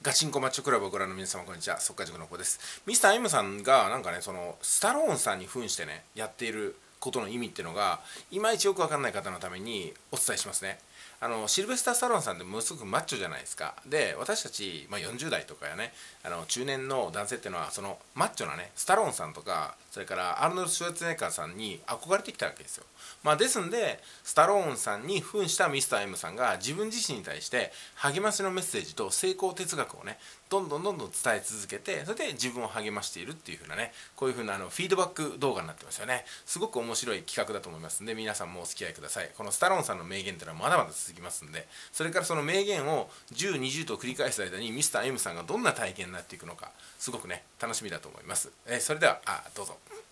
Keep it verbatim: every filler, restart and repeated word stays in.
ガチンコマッチョクラブをご覧の皆様こんにちは、速稼塾の子です。ミスター M さんがなんかね、そのスタローンさんに扮してねやっていることの意味っていうのがいまいちよくわかんない方のためにお伝えしますね。あのシルベスター・スタローンさんってものすごくマッチョじゃないですか。で、私たち、まあ、よんじゅう代とかやね、あの中年の男性っていうのはそのマッチョなねスタローンさんとか、それからアーノルド・シュワルツェネッガーさんに憧れてきたわけですよ。まあ、ですんでスタローンさんに扮したミスター M さんが自分自身に対して励ましのメッセージと成功哲学をねどんどんどんどん伝え続けて、それで自分を励ましているっていう風なね、こういう風なあのフィードバック動画になってますよね。すごく面白い企画だと思いますんで、皆さんもお付き合いください。このスタローンさんの名言っていうのはまだまだ続きますんで、それからその名言をじゅう、にじゅうと繰り返す間にミスター M さんがどんな体験になっていくのか、すごくね楽しみだと思います。えー、それではあどうぞ。